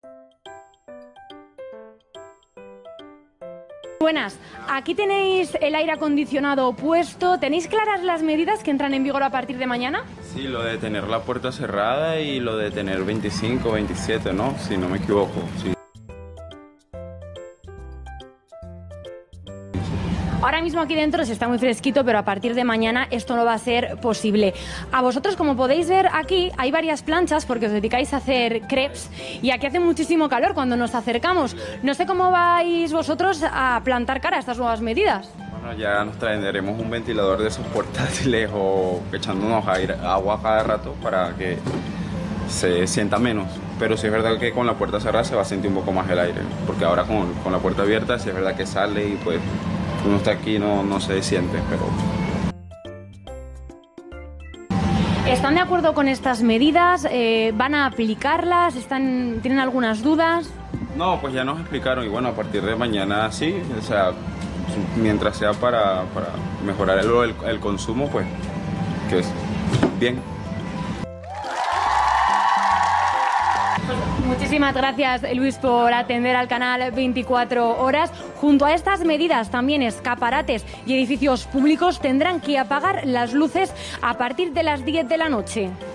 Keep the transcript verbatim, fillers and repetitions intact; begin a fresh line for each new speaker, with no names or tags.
Buenas, aquí tenéis el aire acondicionado puesto. ¿Tenéis claras las medidas que entran en vigor a partir de mañana?
Sí, lo de tener la puerta cerrada y lo de tener veinticinco, veintisiete, ¿no? Si no me equivoco, sí.
Ahora mismo aquí dentro se está muy fresquito, pero a partir de mañana esto no va a ser posible. A vosotros, como podéis ver aquí, hay varias planchas porque os dedicáis a hacer crepes y aquí hace muchísimo calor cuando nos acercamos. No sé cómo vais vosotros a plantar cara a estas nuevas medidas.
Bueno, ya nos traeremos un ventilador de esos portátiles o echándonos aire, agua cada rato para que se sienta menos. Pero sí es verdad que con la puerta cerrada se va a sentir un poco más el aire, porque ahora con, con la puerta abierta sí es verdad que sale y pues uno está aquí no, no se siente, pero...
¿Están de acuerdo con estas medidas? Eh, ¿Van a aplicarlas? ¿Están, ¿Tienen algunas dudas?
No, pues ya nos explicaron y bueno, a partir de mañana sí, o sea, mientras sea para, para mejorar el, el, el consumo, pues que es bien.
Muchísimas gracias, Luis, por atender al canal veinticuatro horas. Junto a estas medidas, también escaparates y edificios públicos tendrán que apagar las luces a partir de las diez de la noche.